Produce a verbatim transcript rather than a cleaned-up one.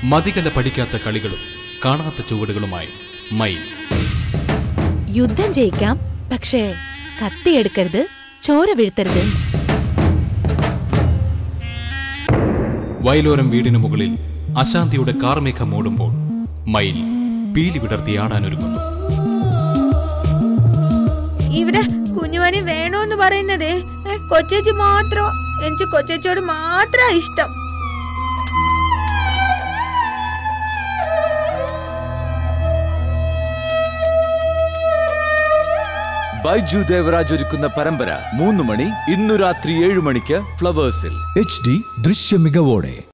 മതികല പഠിക്കാത്ത കളികളും കാണാത്ത ചുവടുകളുമായി മയിൽ. യുദ്ധം ജയിക്കാം, പക്ഷേ കത്തിയെടുക്കരുത്, ചോര വീഴ്ത്തരുത്. വയലോരം വീടിനു മുകളിൽ അശാന്തിയുടെ കാർമേഘം മൂടുമ്പോൾ മയിൽ പീലി വിടർത്തി ആടാനൊരുങ്ങുന്നു. ഇവിടെ കുഞ്ഞുമണി വേണോന്ന് പറയുന്നതേ കൊച്ചേച്ചി മാത്രം. എനിക്ക് കൊച്ചേച്ചിയോട് മാത്രം ഇഷ്ടം. ബൈജു ദേവരാജ് ഒരുക്കുന്ന പരമ്പര മൂന്നുമണി ഇന്നു രാത്രി ഏഴു മണിക്ക് ഫ്ലവേഴ്സിൽ. എച്ച് ഡി ദൃശ്യ മികവോടെ.